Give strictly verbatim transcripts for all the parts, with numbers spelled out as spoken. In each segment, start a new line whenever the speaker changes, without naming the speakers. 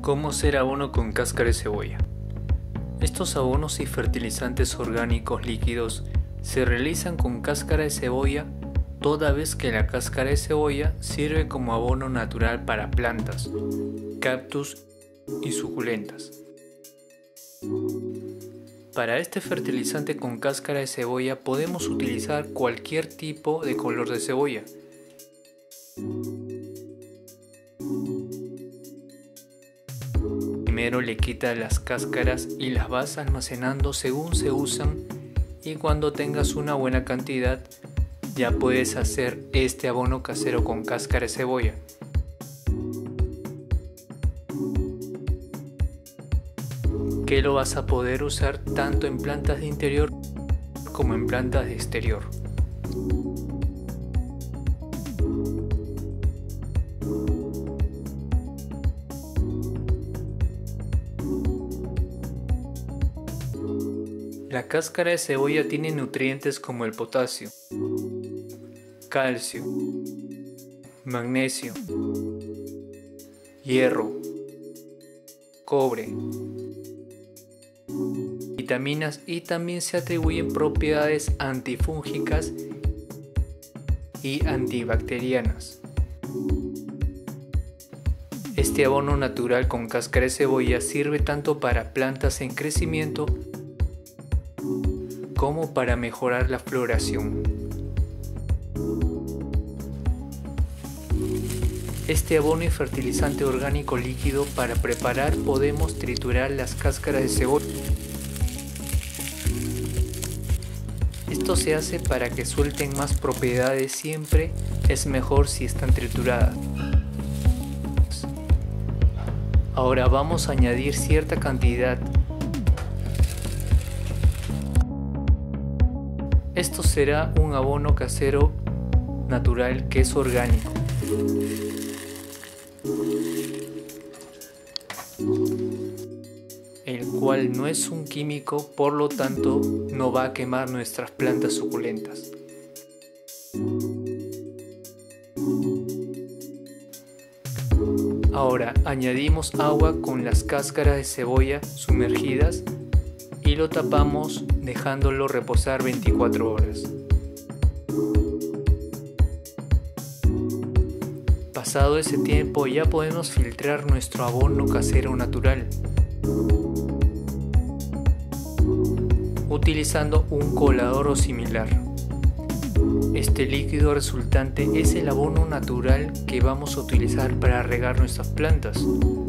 ¿Cómo hacer abono con cáscara de cebolla? Estos abonos y fertilizantes orgánicos líquidos se realizan con cáscara de cebolla, toda vez que la cáscara de cebolla sirve como abono natural para plantas, cactus y suculentas. Para este fertilizante con cáscara de cebolla podemos utilizar cualquier tipo de color de cebolla. Primero le quitas las cáscaras y las vas almacenando según se usan, y cuando tengas una buena cantidad ya puedes hacer este abono casero con cáscara de cebolla. Que lo vas a poder usar tanto en plantas de interior como en plantas de exterior. La cáscara de cebolla tiene nutrientes como el potasio, calcio, magnesio, hierro, cobre, vitaminas, y también se atribuyen propiedades antifúngicas y antibacterianas. Este abono natural con cáscara de cebolla sirve tanto para plantas en crecimiento como para mejorar la floración. Este abono y fertilizante orgánico líquido, para preparar podemos triturar las cáscaras de cebolla. Esto se hace para que suelten más propiedades, siempre es mejor si están trituradas. Ahora vamos a añadir cierta cantidad. Esto será un abono casero natural que es orgánico. El cual no es un químico, por lo tanto no va a quemar nuestras plantas suculentas. Ahora añadimos agua con las cáscaras de cebolla sumergidas y lo tapamos dejándolo reposar veinticuatro horas. Pasado ese tiempo ya podemos filtrar nuestro abono casero natural utilizando un colador o similar. Este líquido resultante es el abono natural que vamos a utilizar para regar nuestras plantas.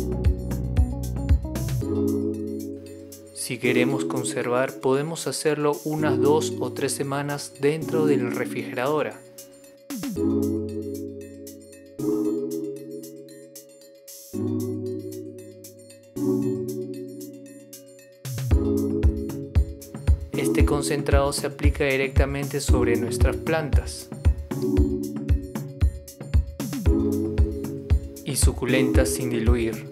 Si queremos conservar, podemos hacerlo unas dos o tres semanas dentro de la refrigeradora. Este concentrado se aplica directamente sobre nuestras plantas y suculentas sin diluir.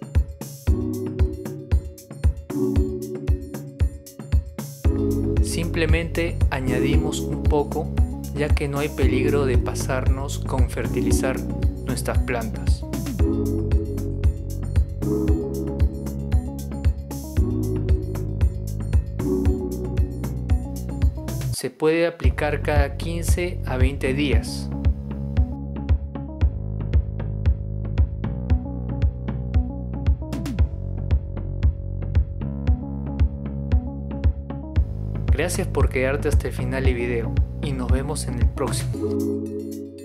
Simplemente añadimos un poco, ya que no hay peligro de pasarnos con fertilizar nuestras plantas. Se puede aplicar cada quince a veinte días. Gracias por quedarte hasta el final del video y nos vemos en el próximo.